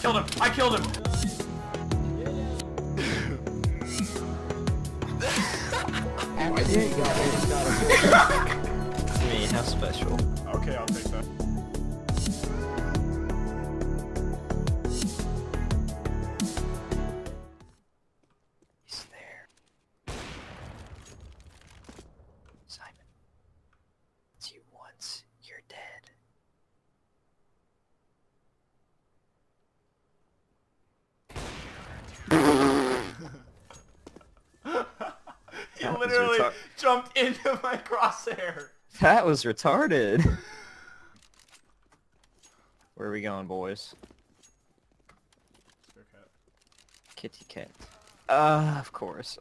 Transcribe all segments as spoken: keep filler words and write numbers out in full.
killed him! I killed him! I think you got it. Me, how special. Okay, I'll take that. He's there. Simon. It's you once. You're dead. He literally jumped into my crosshair. That was retarded. Where are we going, boys? Okay. Kitty cat. Uh, of course.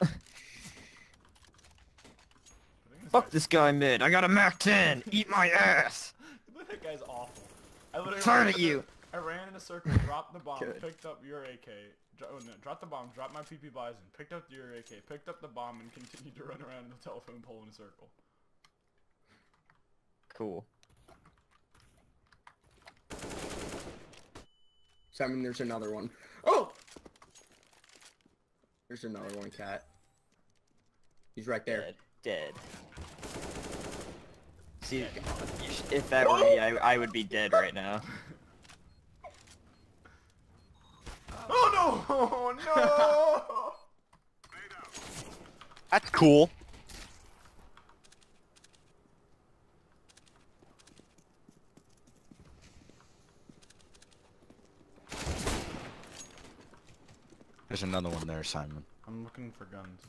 Fuck this guy mid. I got a Mac ten. Eat my ass. That guy's awful. I literally Turn at you. I ran in a circle, dropped the bomb, Good. picked up your A K, dro oh, no, dropped the bomb, dropped my P P Bison, picked up your A K, picked up the bomb, and continued to run around in the telephone pole in a circle. Cool. Simon, there's another one. Oh! There's another one, cat. He's right there. Dead. Dead. See, you sh if that were me, I, I would be dead right now. Oh no! Oh no! That's cool. There's another one there, Simon. I'm looking for guns.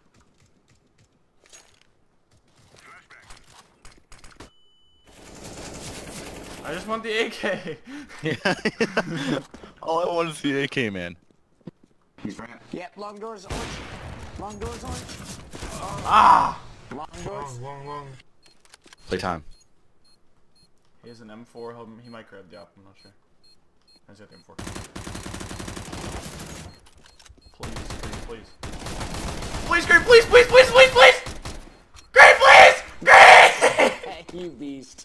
I just want the A K! Yeah. All I want is the A K, man. He's right. Yep, long doors orange. Long doors orange. Ah! Long doors. Play time. He has an M four, he'll, he might grab the op, I'm not sure. He's got the M four. Please, please, please. Please, Great, please, please, please, please, please! Great, please! Great! Hey, you beast.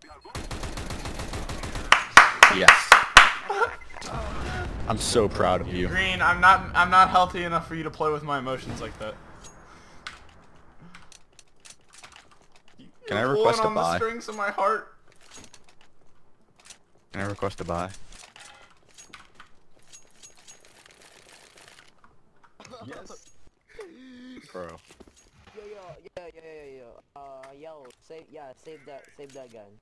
Yes. I'm so proud of you. Green, I'm not, I'm not healthy enough for you to play with my emotions like that. Can I You're request a pulling on buy? the strings of my heart. Can I request a buy? Yes. Bro. Yo, yo, yo, yo, yo, yo. Uh, yo, save, yeah, save that, save that gun.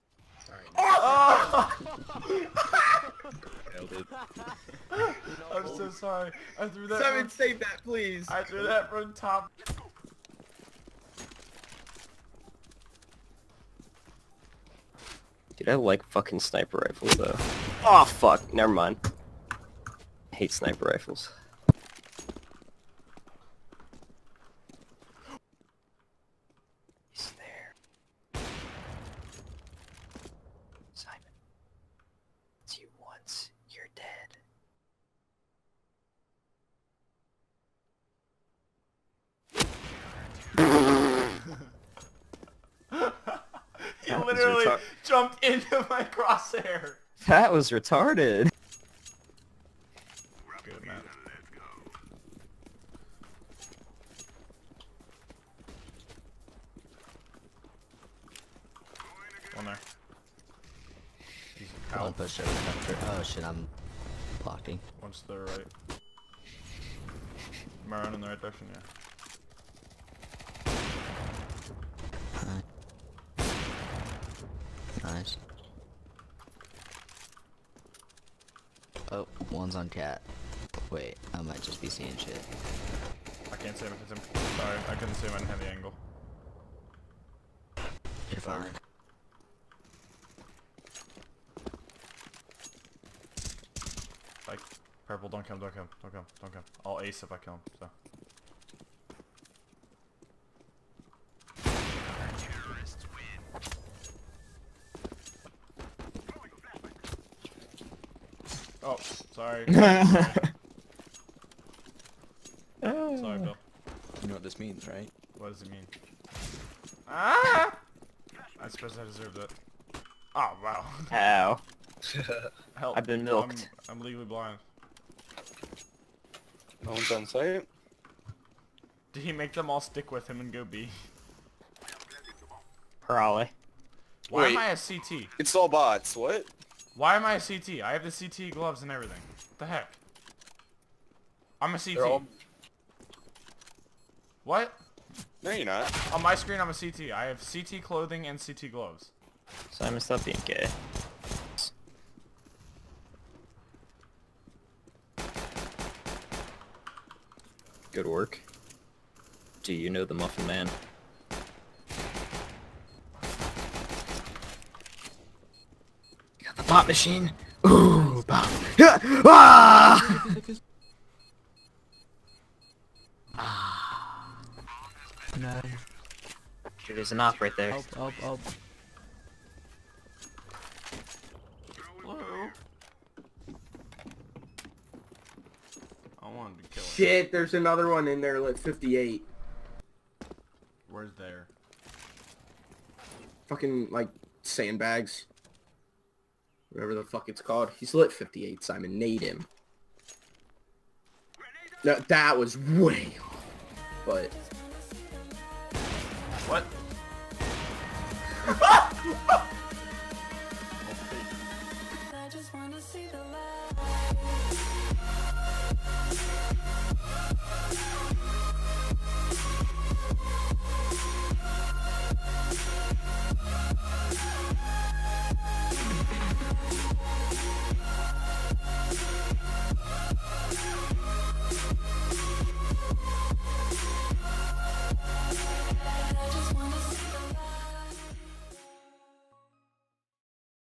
Oh! Nailed it. I'm so sorry. I threw that. Simon, from, save that, please. I threw that from top. Dude, I like fucking sniper rifles though. Oh fuck, never mind. I hate sniper rifles. He's there. Simon. It's you once. You're dead. He That was literally retar- jumped into my crosshair. That was retarded. Good, man. One there. He's I'll out. push over after. Oh shit, I'm blocking. One's to the right. Am I running in the right direction? Yeah. Nice. Oh, one's on cat. Wait, I might just be seeing shit. I can't say him if it's him. Sorry, I couldn't see him. I didn't have the angle. You're fine. Like, purple, don't come, don't come, don't come, don't come. I'll ace if I kill him, so. Oh, sorry. Sorry, Bill. You know what this means, right? What does it mean? Ah! I suppose I deserved it. Oh, wow. Ow. Help. I've been milked. I'm, I'm legally blind. No one's on site. Did he make them all stick with him and go B? Probably. Why Wait. am I a C T? It's all bots. What? Why am I a C T? I have the C T gloves and everything. What the heck? I'm a C T. They're all... What? No, you're not. On my screen, I'm a C T. I have C T clothing and C T gloves. Simon, stop being gay. Good work. Do you know the Muffin Man? Got the pop machine. Ooh, pop. Ah! No. There's an op right there. Help, help, help. Hello? I wanted to kill him. Shit, there's another one in there, like fifty-eight. Where's there? Fucking, like, sandbags. Whatever the fuck it's called. He's lit fifty-eight, Simon. Nade him. No, that was way off. But... What?